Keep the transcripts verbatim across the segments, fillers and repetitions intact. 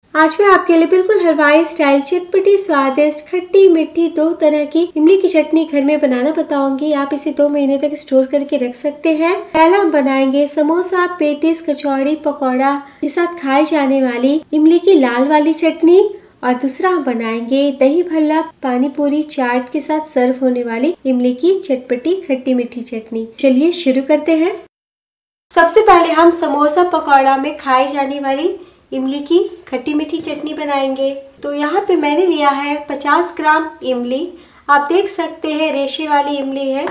आज मैं आपके लिए बिल्कुल हलवाई स्टाइल चटपटी स्वादिष्ट खट्टी मीठी दो तरह की इमली की चटनी घर में बनाना बताऊंगी। आप इसे दो महीने तक स्टोर करके रख सकते हैं। पहला हम बनाएंगे समोसा, पेटिस, कचौड़ी, पकौड़ा के साथ खाई जाने वाली इमली की लाल वाली चटनी, और दूसरा हम बनाएंगे दही भल्ला, पानी पूरी, चाट के साथ सर्व होने वाली इमली की चटपटी खट्टी मीठी चटनी। चलिए शुरू करते हैं। सबसे पहले हम समोसा पकौड़ा में खाई जाने वाली इमली की खट्टी मीठी चटनी बनाएंगे। तो यहाँ पे मैंने लिया है पचास ग्राम इमली। आप देख सकते हैं रेशे वाली इमली है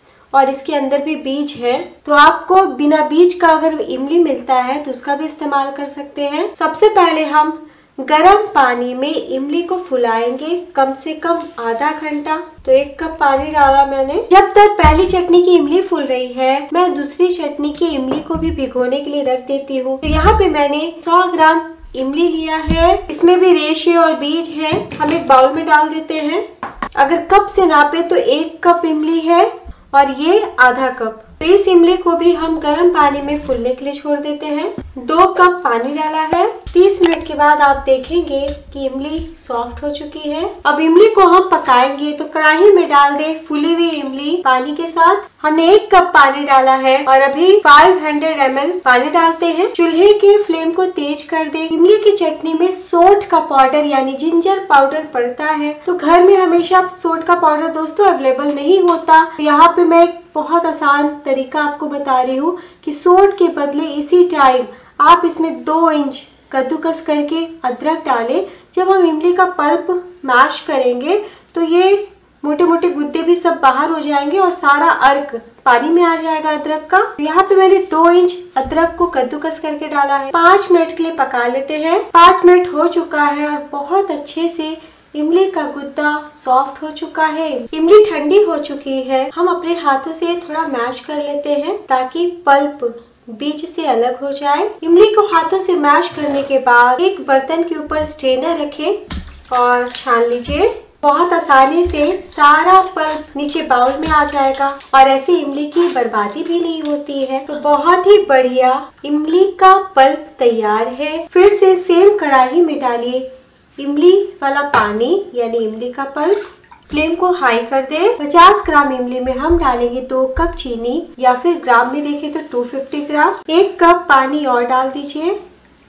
और इसके अंदर भी बीज है। तो आपको बिना बीज का अगर इमली मिलता है तो उसका भी इस्तेमाल कर सकते हैं। सबसे पहले हम गरम पानी में इमली को फुलाएंगे कम से कम आधा घंटा। तो एक कप पानी डाला मैंने। जब तक पहली चटनी की इमली फूल रही है, मैं दूसरी चटनी की इमली को भी भिगोने के लिए रख देती हूँ। तो यहाँ पे मैंने सौ ग्राम इमली लिया है। इसमें भी रेशे और बीज है। हम एक बाउल में डाल देते हैं। अगर कप से नापे तो एक कप इमली है और ये आधा कप। तो इस इमली को भी हम गर्म पानी में फूलने के लिए छोड़ देते हैं। दो कप पानी डाला है। तीस मिनट के बाद आप देखेंगे कि इमली सॉफ्ट हो चुकी है। अब इमली को हम पकाएंगे। तो कढ़ाई में डाल दे फूली हुई इमली पानी के साथ। हमने एक कप पानी डाला है और अभी पाँच सौ एम एल पानी डालते हैं। चूल्हे के फ्लेम को तेज कर दे। इमली की चटनी में सोंठ का पाउडर यानी जिंजर पाउडर पड़ता है। तो घर में हमेशा सोंठ का पाउडर दोस्तों अवेलेबल नहीं होता। यहाँ पे मैं एक बहुत आसान तरीका आपको बता रही हूँ कि सोंठ के बदले इसी टाइम आप इसमें दो इंच कद्दूकस करके अदरक डालें। जब हम इमली का पल्प मैश करेंगे तो ये मोटे मोटे गुद्दे भी सब बाहर हो जाएंगे और सारा अर्क पानी में आ जाएगा अदरक का। तो यहाँ पे मैंने दो इंच अदरक को कद्दूकस करके डाला है। पाँच मिनट के लिए पका लेते हैं। पाँच मिनट हो चुका है और बहुत अच्छे से इमली का गुद्दा सॉफ्ट हो चुका है। इमली ठंडी हो चुकी है। हम अपने हाथों से थोड़ा मैश कर लेते हैं ताकि पल्प बीज से अलग हो जाए। इमली को हाथों से मैश करने के बाद एक बर्तन के ऊपर स्ट्रेनर रखें और छान लीजिए। बहुत आसानी से सारा पल्प नीचे बाउल में आ जाएगा और ऐसे इमली की बर्बादी भी नहीं होती है। तो बहुत ही बढ़िया इमली का पल्प तैयार है। फिर से सेम कढ़ाई में डालिए इमली वाला पानी यानी इमली का पल्प। फ्लेम को हाई कर दे। पचास ग्राम इमली में हम डालेंगे दो कप चीनी, या फिर ग्राम में देखें तो दो सौ पचास ग्राम। एक कप पानी और डाल दीजिए।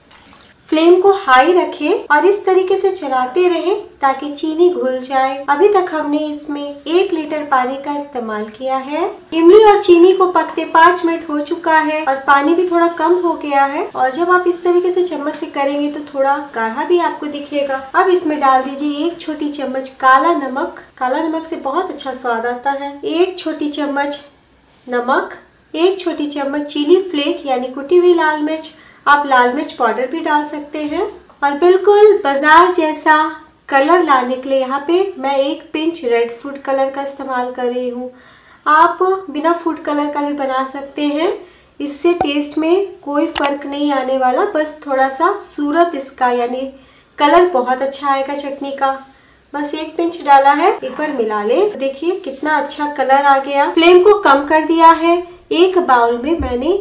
फ्लेम को हाई रखें और इस तरीके से चलाते रहें ताकि चीनी घुल जाए। अभी तक हमने इसमें एक लीटर पानी का इस्तेमाल किया है। इमली और चीनी को पकते पाँच मिनट हो चुका है और पानी भी थोड़ा कम हो गया है। और जब आप इस तरीके से चम्मच से करेंगे तो थोड़ा गाढ़ा भी आपको दिखेगा। अब इसमें डाल दीजिए एक छोटी चम्मच काला नमक। काला नमक से बहुत अच्छा स्वाद आता है। एक छोटी चम्मच नमक, एक छोटी चम्मच चिली फ्लेक यानी कुटी हुई लाल मिर्च। आप लाल मिर्च पाउडर भी डाल सकते हैं। और बिल्कुल बाजार जैसा कलर लाने के लिए यहाँ पे मैं एक पिंच रेड फूड कलर का इस्तेमाल कर रही हूँ। आप बिना फूड कलर का भी बना सकते हैं। इससे टेस्ट में कोई फर्क नहीं आने वाला, बस थोड़ा सा सूरत इसका यानी कलर बहुत अच्छा आएगा चटनी का। बस एक पिंच डाला है। एक बार मिला ले। देखिए कितना अच्छा कलर आ गया। फ्लेम को कम कर दिया है। एक बाउल में मैंने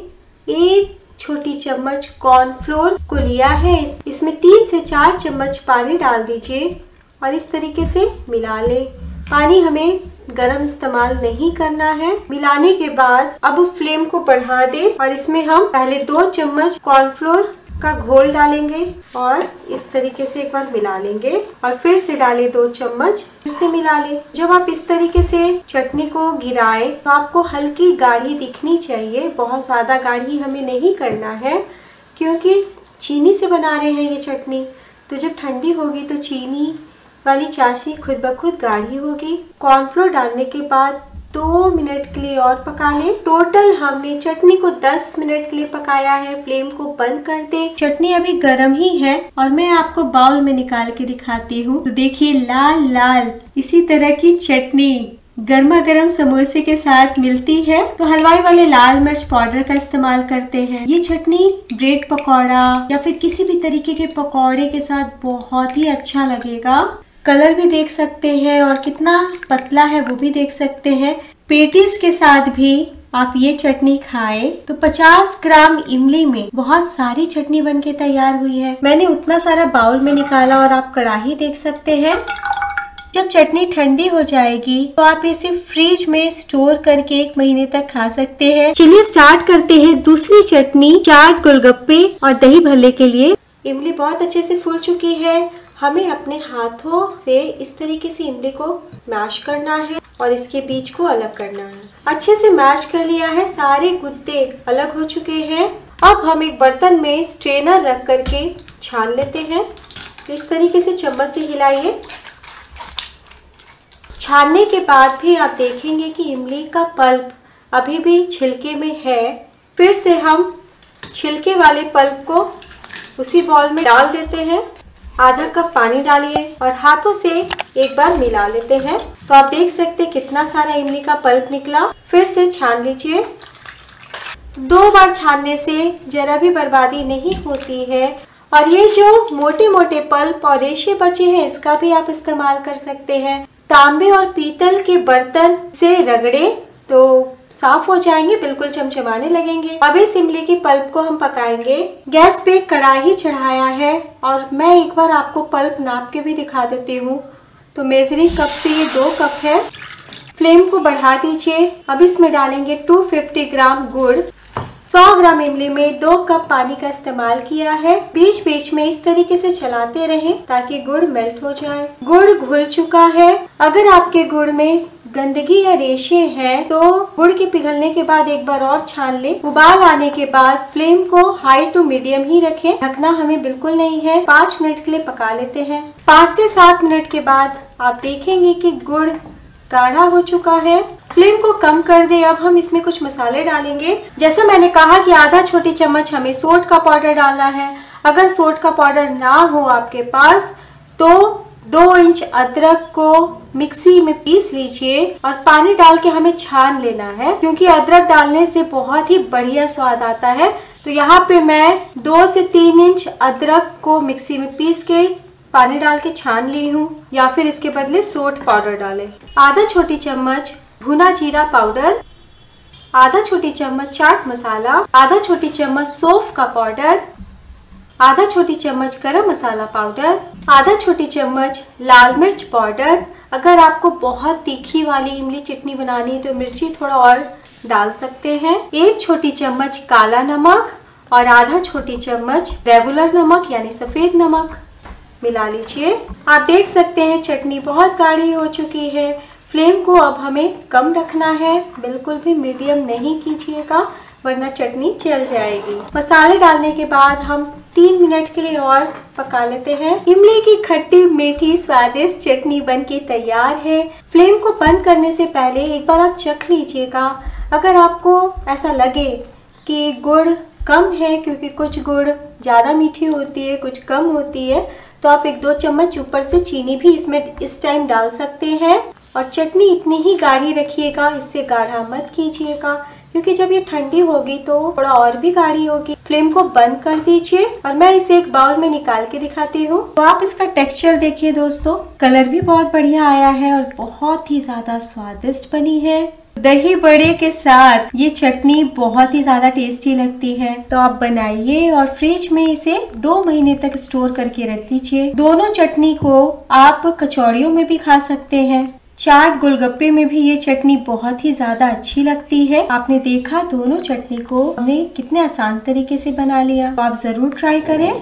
एक छोटी चम्मच कॉर्नफ्लोर को लिया है। इस, इसमें तीन से चार चम्मच पानी डाल दीजिए और इस तरीके से मिला ले। पानी हमें गरम इस्तेमाल नहीं करना है। मिलाने के बाद अब फ्लेम को बढ़ा दे और इसमें हम पहले दो चम्मच कॉर्नफ्लोर का घोल डालेंगे और इस तरीके से एक बार मिला लेंगे और फिर से डाले दो चम्मच, फिर से मिला ले। जब आप इस तरीके से चटनी को गिराए तो आपको हल्की गाढ़ी दिखनी चाहिए। बहुत ज्यादा गाढ़ी हमें नहीं करना है क्योंकि चीनी से बना रहे हैं ये चटनी। तो जब ठंडी होगी तो चीनी वाली चाशनी खुद ब खुद गाढ़ी होगी। कॉर्नफ्लोर डालने के बाद दो मिनट के लिए और पका लें। टोटल हमने चटनी को दस मिनट के लिए पकाया है। फ्लेम को बंद कर दे। चटनी अभी गर्म ही है और मैं आपको बाउल में निकाल के दिखाती हूँ। तो देखिए लाल लाल इसी तरह की चटनी गर्मा गर्म समोसे के साथ मिलती है। तो हलवाई वाले लाल मिर्च पाउडर का इस्तेमाल करते हैं। ये चटनी ब्रेड पकौड़ा या फिर किसी भी तरीके के पकौड़े के साथ बहुत ही अच्छा लगेगा। कलर भी देख सकते हैं और कितना पतला है वो भी देख सकते हैं। पेटिस के साथ भी आप ये चटनी खाएं तो पचास ग्राम इमली में बहुत सारी चटनी बनके तैयार हुई है। मैंने उतना सारा बाउल में निकाला और आप कढ़ाई देख सकते हैं। जब चटनी ठंडी हो जाएगी तो आप इसे फ्रिज में स्टोर करके एक महीने तक खा सकते हैं। चलिए स्टार्ट करते हैं दूसरी चटनी, चाट, गोलगप्पे और दही भल्ले के लिए। इमली बहुत अच्छे से फूल चुकी है। हमें अपने हाथों से इस तरीके से इमली को मैश करना है और इसके बीज को अलग करना है। अच्छे से मैश कर लिया है, सारे गुद्दे अलग हो चुके हैं। अब हम एक बर्तन में स्ट्रेनर रख करके छान लेते हैं। इस तरीके से चम्मच से हिलाइए। छानने के बाद भी आप देखेंगे कि इमली का पल्प अभी भी छिलके में है। फिर से हम छिलके वाले पल्प को उसी बॉल में डाल देते हैं। आधा कप पानी डालिए और हाथों से एक बार मिला लेते हैं। तो आप देख सकते हैं कितना सारा इमली का पल्प निकला। फिर से छान लीजिए। दो बार छानने से जरा भी बर्बादी नहीं होती है। और ये जो मोटे मोटे पल्प और रेशे बचे हैं, इसका भी आप इस्तेमाल कर सकते हैं। तांबे और पीतल के बर्तन से रगड़े तो साफ हो जाएंगे, बिल्कुल चमचमाने लगेंगे। अब इस इमली की पल्प को हम पकाएंगे। गैस पे कढ़ाई चढ़ाया है और मैं एक बार आपको पल्प नाप के भी दिखा देती हूँ। तो मेजरिंग कप से ये दो कप है। फ्लेम को बढ़ा दीजिए। अब इसमें डालेंगे दो सौ पचास ग्राम गुड़। सौ ग्राम इमली में दो कप पानी का इस्तेमाल किया है। बीच बीच में इस तरीके से चलाते रहें ताकि गुड़ मेल्ट हो जाए। गुड़ घुल चुका है। अगर आपके गुड़ में गंदगी या रेशे हैं तो गुड़ के पिघलने के बाद एक बार और छान ले। उबाल आने के बाद फ्लेम को हाई टू मीडियम ही रखें। ढकना हमें बिल्कुल नहीं है। पाँच मिनट के लिए पका लेते हैं। पाँच से सात मिनट के बाद आप देखेंगे कि गुड़ गाढ़ा हो चुका है। फ्लेम को कम कर दे। अब हम इसमें कुछ मसाले डालेंगे। जैसा मैंने कहा कि आधा छोटी चम्मच हमें सोंठ का पाउडर डालना है। अगर सोंठ का पाउडर ना हो आपके पास तो दो इंच अदरक को मिक्सी में पीस लीजिए और पानी डाल के हमें छान लेना है, क्योंकि अदरक डालने से बहुत ही बढ़िया स्वाद आता है। तो यहाँ पे मैं दो से तीन इंच अदरक को मिक्सी में पीस के पानी डाल के छान ली हूँ, या फिर इसके बदले सोंठ पाउडर डालें। आधा छोटी चम्मच भुना जीरा पाउडर, आधा छोटी चम्मच चाट मसाला, आधा छोटी चम्मच सौंफ का पाउडर, आधा छोटी चम्मच गरम मसाला पाउडर, आधा छोटी चम्मच लाल मिर्च पाउडर। अगर आपको बहुत तीखी वाली इमली चटनी बनानी है तो मिर्ची थोड़ा और डाल सकते हैं। एक छोटी चम्मच काला नमक और आधा छोटी चम्मच रेगुलर नमक यानी सफेद नमक मिला लीजिए। आप देख सकते हैं चटनी बहुत गाढ़ी हो चुकी है। फ्लेम को अब हमें कम रखना है, बिल्कुल भी मीडियम नहीं कीजिएगा वरना चटनी जल जाएगी। मसाले डालने के बाद हम तीन मिनट के लिए और पका लेते हैं। इमली की खट्टी मीठी स्वादिष्ट चटनी बनके तैयार है। फ्लेम को बंद करने से पहले एक बार आप चख लीजिएगा। अगर आपको ऐसा लगे कि गुड़ कम है, क्योंकि कुछ गुड़ ज़्यादा मीठी होती है कुछ कम होती है, तो आप एक दो चम्मच ऊपर से चीनी भी इसमें इस टाइम डाल सकते हैं। और चटनी इतनी ही गाढ़ी रखिएगा, इससे गाढ़ा मत कीजिएगा, क्योंकि जब ये ठंडी होगी तो थोड़ा और भी गाढ़ी होगी। फ्लेम को बंद कर दीजिए और मैं इसे एक बाउल में निकाल के दिखाती हूँ। तो आप इसका टेक्सचर देखिए दोस्तों, कलर भी बहुत बढ़िया आया है और बहुत ही ज्यादा स्वादिष्ट बनी है। दही बड़े के साथ ये चटनी बहुत ही ज्यादा टेस्टी लगती है। तो आप बनाइए और फ्रिज में इसे दो महीने तक स्टोर करके रख दीजिए। दोनों चटनी को आप कचौड़ियों में भी खा सकते हैं। चाट गोलगप्पे में भी ये चटनी बहुत ही ज्यादा अच्छी लगती है। आपने देखा दोनों चटनी को हमने कितने आसान तरीके से बना लिया। तो आप जरूर ट्राई करें।